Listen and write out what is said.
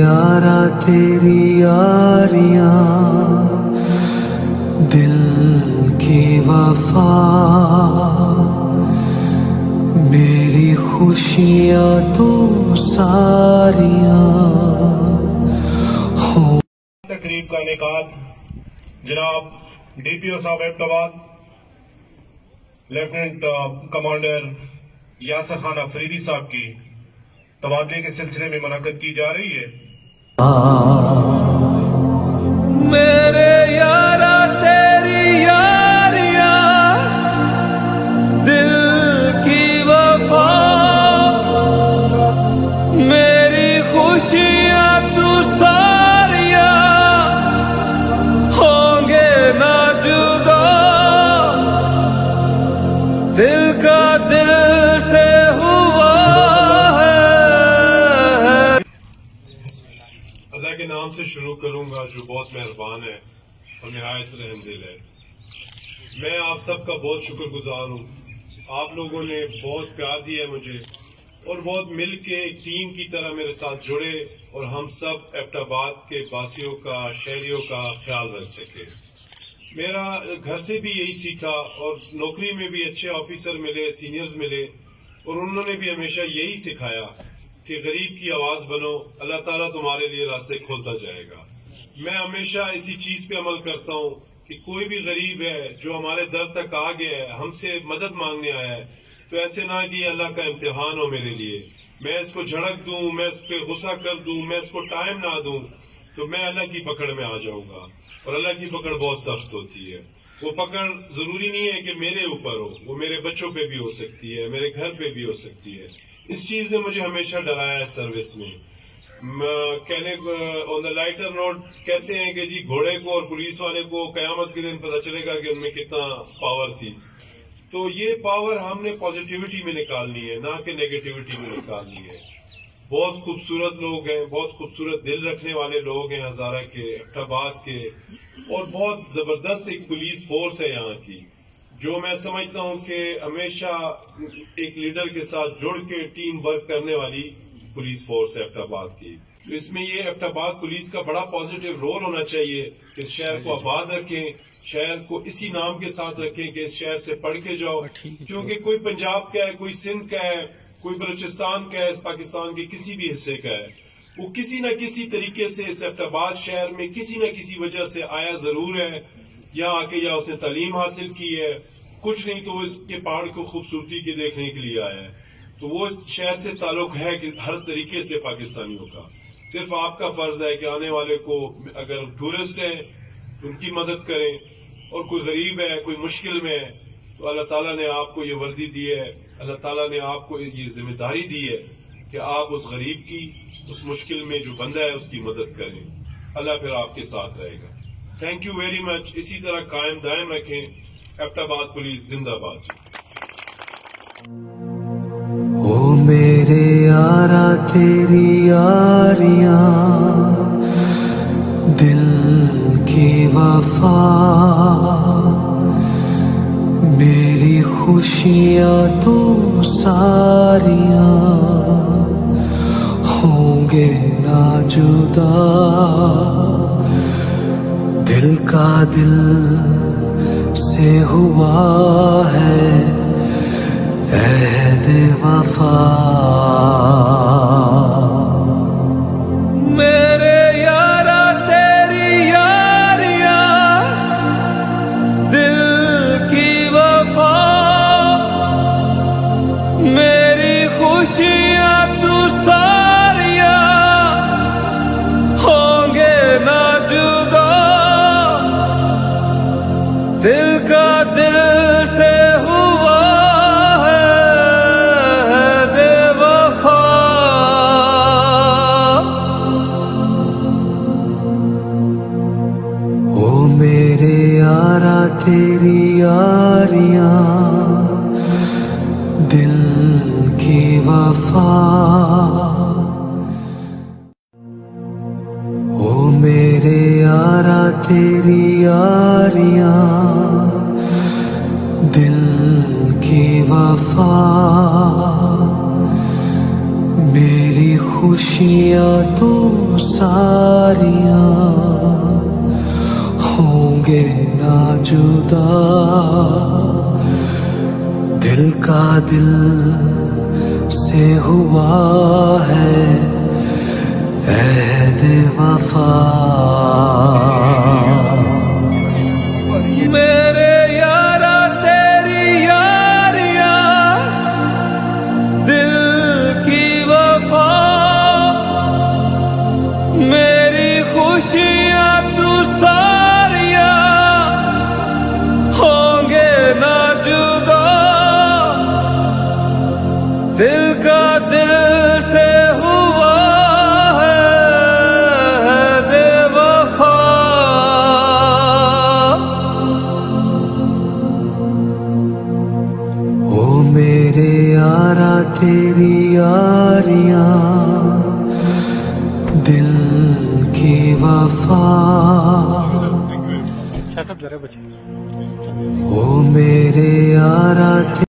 यारा तेरी यारियां, दिल की वफा, मेरी खुशियां तो सारियां हो। तकरीब का इनेकाद जनाब DPO साहब एबटाबाद लेफ्टिनेंट कमांडर यासर खान अफरीदी साहब की तबादले के सिलसिले में मुनाक़िद की जा रही है। मेरे यारा तेरी यारियां, दिल की वफा, मेरी खुशियां तू सारियां होंगे ना जुदा, दिल का दिल से हुआ है। अल्लाह के नाम से शुरू करूंगा जो बहुत मेहरबान है और निहायत रहमदिल है। मैं आप सबका बहुत शुक्रगुजार हूँ। आप लोगों ने बहुत प्यार दिया है मुझे और बहुत मिल के एक टीम की तरह मेरे साथ जुड़े और हम सब एबटाबाद के वासियों का, शहरियों का ख्याल रख सके। मेरा घर से भी यही सीखा और नौकरी में भी अच्छे ऑफिसर मिले, सीनियर्स मिले और उन्होंने भी हमेशा यही सिखाया कि गरीब की आवाज बनो, अल्लाह ताला तुम्हारे लिए रास्ते खोलता जाएगा। मैं हमेशा इसी चीज पे अमल करता हूँ कि कोई भी गरीब है जो हमारे दर तक आ गया है, हमसे मदद मांगने आया है, तो ऐसे ना कि अल्लाह का इम्तिहान हो मेरे लिए, मैं इसको झड़क दूं, मैं इस पे गुस्सा कर दूं, मैं इसको टाइम ना दूं, तो मैं अल्लाह की पकड़ में आ जाऊंगा। और अल्लाह की पकड़ बहुत सख्त होती है। वो पकड़ जरूरी नहीं है कि मेरे ऊपर हो, वो मेरे बच्चों पे भी हो सकती है, मेरे घर पे भी हो सकती है। इस चीज ने मुझे हमेशा डराया है सर्विस में। कहने ऑन द लाइटर नोट कहते हैं कि जी घोड़े को और पुलिस वाले को कयामत के दिन पता चलेगा कि उनमें कितना पावर थी। तो ये पावर हमने पॉजिटिविटी में निकालनी है, ना कि नेगेटिविटी में निकालनी है। बहुत खूबसूरत लोग हैं, बहुत खूबसूरत दिल रखने वाले लोग हैं हजारा के, एबटाबाद के, और बहुत जबरदस्त एक पुलिस फोर्स है यहाँ की, जो मैं समझता हूँ कि हमेशा एक लीडर के साथ जुड़ के टीम वर्क करने वाली पुलिस फोर्स है एबटाबाद की। तो इसमें ये एबटाबाद पुलिस का बड़ा पॉजिटिव रोल होना चाहिए कि शहर को आबाद रखें, शहर को इसी नाम के साथ रखें कि इस शहर से पढ़ के जाओ, क्योंकि कोई पंजाब का है, कोई सिंध का है, कोई बलूचिस्तान का है, इस पाकिस्तान के किसी भी हिस्से का है, वो किसी न किसी तरीके से इस एबटाबाद शहर में किसी न किसी वजह से आया जरूर है। यहाँ आके या उसने तालीम हासिल की है, कुछ नहीं तो इसके पहाड़ को खूबसूरती के देखने के लिए आया है। तो वो इस शहर से ताल्लुक है कि हर तरीके से पाकिस्तानियों का। सिर्फ आपका फर्ज है कि आने वाले को, अगर टूरिस्ट है उनकी मदद करें, और कोई गरीब है, कोई मुश्किल में है, तो अल्लाह ताला ने आपको ये वर्दी दी है, अल्लाह ताला ने आपको ये जिम्मेदारी दी है कि आप उस गरीब की, उस मुश्किल में जो बंदा है उसकी मदद करें। अल्लाह फिर आपके साथ रहेगा। Thank you very much. इसी तरह कायम दायम रखें। एबटाबाद पुलिस जिंदाबाद। ओ मेरे यारा तेरी यारियां, दिल की वफा, मेरी खुशियां तो सारियां होंगे ना जुदा, दिल का दिल से हुआ है अहद वफा। मेरे यारा तेरी यारियां, दिल की वफा, मेरी खुशियां तू सारियां होंगे ना जुदा, दिल का दिल से हुआ है बेवफा। ओ मेरे यारा तेरी यारियां, दिल की वफा, ओ मेरे यारा तेरी यारियां, दिल की वफा, मेरी खुशियां तो सारियां होंगे ना जुदा, दिल का दिल से हुआ है अहद वफा। मेरे यारा तेरी यारियां दिल की वफा, मेरी खुशियां तू सारियां होंगे ना जुदा, दिल का दिल से हुआ है बेवफा। ओ मेरे यारा तेरी यारियां दिल की वफा, ओ मेरे यारा